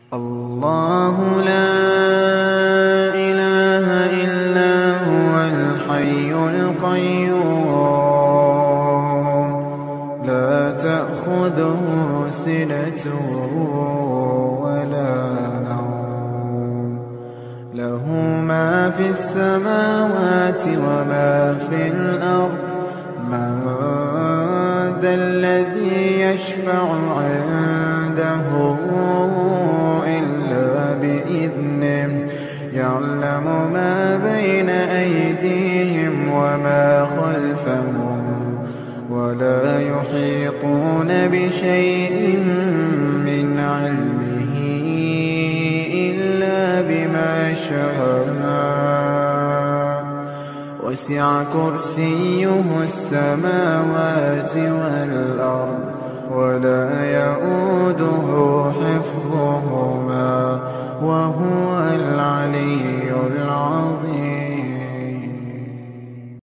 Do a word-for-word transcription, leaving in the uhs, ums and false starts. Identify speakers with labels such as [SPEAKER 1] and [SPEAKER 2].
[SPEAKER 1] الله لا إله إلا هو الحي القيوم لا تأخذه سنة ولا نوم له ما في السماوات وما في الأرض من ذا الذي يشفع عنده إلا بإذنه يعلم ما بين أيديهم وما خلفهم ولا يحيطون بشيء من علمه إلا بما شاء وسع كرسيه السماوات والأرض ولا يئوده حفظهما وهو العلي